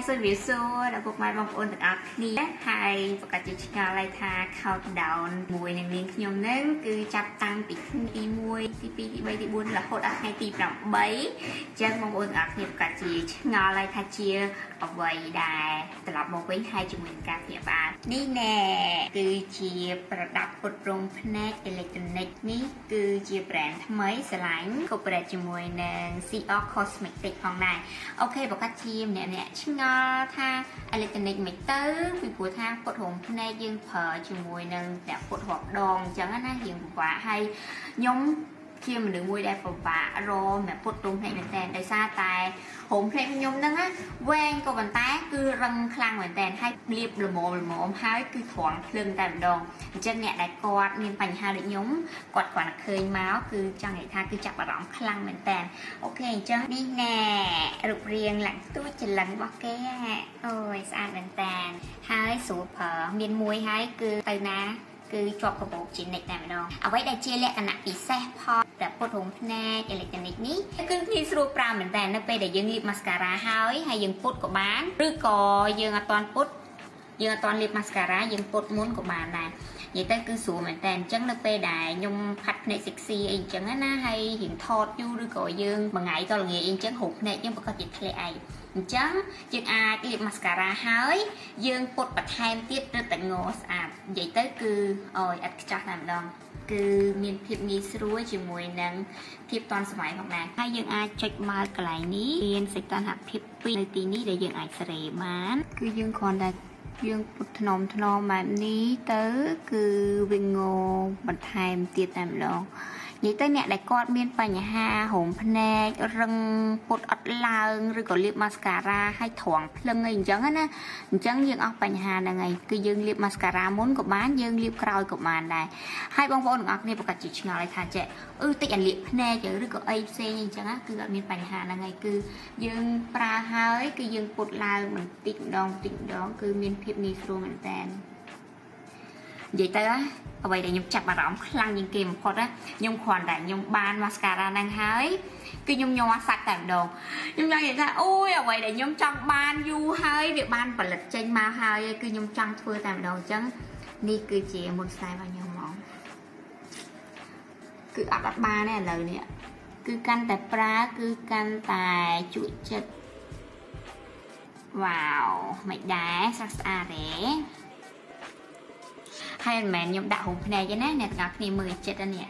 សូមវាសួរដល់ពុកម៉ែបងប្អូនទាំងអស់គ្នាហើយប្រកាសជាឆ្ងល់ហើយថា countdown មួយនឹងនាងខ្ញុំនឹងគឺចាប់តាំងពីថ្ងៃទី1ទី2ទី3ទី4រហូតដល់ថ្ងៃទី8អញ្ចឹងបងប្អូនទាំងអស់គ្នាប្រកាសជាឆ្ងល់ហើយថាជាអ្វីដែរត្រឡប់មកវិញហើយជាមួយនឹងការភ្ញាក់ផ្អើលនេះណែគឺជាប្រដាប់ពុតរោមភ្នែកអេឡិចត្រូនិកនេះគឺជា brand ថ្មីស្រឡាញ់ corporate ជាមួយនឹង CO Cosmetic ផងដែរអូខេប្រកាសជាអ្នកឆ្ងល់ថា electronic មិនទៅពីព្រោះថាពុតរោមភ្នែកយើងប្រើជាមួយនឹងអ្នកពុតរាប់ដងអញ្ចឹងណាយើងពិបាកហើយខ្ញុំជាមនុស្សមួយដែលពិបាករកអ្នកពុតរោមភ្នែកមែនតើដោយសារតែរោមភ្នែកខ្ញុំហ្នឹងណាវែងក៏ប៉ុន្តែគឺរឹងខ្លាំងមែនតើហើយលាបល្មមហើយគឺត្រង់ភ្លឹងតែម្ដងអញ្ចឹងអ្នកដែលគាត់មានបញ្ហាដូចខ្ញុំគាត់គ្រាន់តែឃើញមកគឺចង់និយាយថាគឺចាប់អារម្មណ៍ខ្លាំងមែនតើអូខេអញ្ចឹងនេះណែរូបរាងឡើងទួចច្រឡឹងរបស់គេអូយស្អាតមែនតើហើយស្រួលប្រើមានមួយហើយគឺទៅណាគឺជាប់កាបូបជានិចតែម្ដងអ្វីដែលជាលក្ខណៈពិសេសផលតែពុតរោមភ្នែកអេឡិចត្រូនិកនេះគឺងាយស្រួលប្រើមែនតើនៅពេលដែលយើងលាប mascara ហើយយើងពុតក៏បានឬក៏យើងអត់ទាន់ពុតយើងអត់ទាន់លាប mascara យើងពុតមុនក៏បានដែរនិយាយទៅគឺស្រួលមែនតើអញ្ចឹងនៅពេលដែលខ្ញុំផាត់ភ្នែក sexy អីអញ្ចឹងណាហើយរៀងថតយូរឬក៏យើងមួយថ្ងៃតល្ងាចអីអញ្ចឹងរូបភ្នែកយើងប្រកាសជាធ្លាក់ឯងអញ្ចឹងយើងអាចលាប mascara ហើយយើងពុតបន្ថែមទៀតរឹតតែងស្អាតនិយាយទៅគឺអើយអត់ខ្ចោះតែម្ដងគឺមានភាពងាយស្រួលជាមួយនឹងភាពទាន់សម័យផងដែរហើយយើងអាចចុចមើលកន្លែងនេះមានសេចក្ដីហភាព2នៅទីនេះដែលយើងអាចសេរីបានគឺយើងគ្រាន់តែយើងពុតថ្នមបែបនេះទៅគឺវាងបន្ថែមទៀតតែម្ដងនិយាយទៅអ្នកដែលគាត់មានបញ្ហារោមភ្នែករឹងពុតអត់ឡើងឬក៏លាប mascara ឲ្យត្រង់ភ្លឹងអីអញ្ចឹងណាអញ្ចឹងយើងអស់បញ្ហាហ្នឹងហើយគឺយើងលាប mascara មុនក៏បានយើងលាបក្រោយក៏បានដែរហើយបងប្អូនទាំងអស់គ្នាប្រកាសជាឆ្ងល់ហើយថាចេះតិចអាលាបភ្នែកឬក៏អីផ្សេងអីអញ្ចឹងណាគឺអត់មានបញ្ហាហ្នឹងហើយគឺយើងប្រើហើយគឺយើងពុតឡើងបន្តិចម្ដងគឺមានភាពងាយស្រួលមែនតើនិយាយទៅអ្វីដែលខ្ញុំចាប់អារម្មណ៍ខ្លាំងជាងគេបំផុតណាខ្ញុំគ្រាន់តែខ្ញុំបាន mascara ហ្នឹងហើយគឺខ្ញុំញ័រសាច់តែម្ដងខ្ញុំចង់និយាយថាអូយអ្វីដែលខ្ញុំចង់បានយូរហើយវាបានផលិតចេញមកហើយគឺខ្ញុំចង់ធ្វើតែម្ដងអញ្ចឹងនេះគឺជាមុនស្នេហ៍របស់ខ្ញុំហ្មងគឺអត់បានទេឥឡូវនេះគឺកាន់តែប្រើគឺកាន់តែជក់ចិត្តវ៉ាវមិនដែរស្អាតទេហើយមិនមែនខ្ញុំដាក់រោមភ្នែកទេណាអ្នកទាំងអស់គ្នាមើលចិត្តនេះ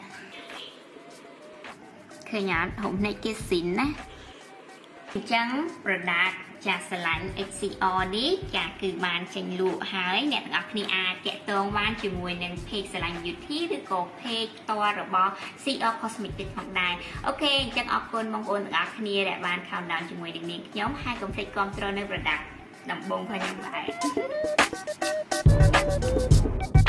ឃើញអត់រោមភ្នែកគេស៊ីនណាអញ្ចឹង product ចាស់ស្រឡាញ់ XCR នេះចាគឺបានចេញលក់ហើយអ្នកទាំងអស់គ្នាអាចតាក់ទងបានជាមួយនឹង page ស្រឡាញ់ beauty ឬក៏ page ផ្ទាល់របស់ CO Cosmetic ផងដែរអូខេអញ្ចឹងអរគុណបងប្អូនទាំងអស់គ្នាដែលបាន countdown ជាមួយនឹងនាងខ្ញុំហើយកុំភ្លេចគាំទ្រនៅ product ដំបូងផងខ្ញុំដែរ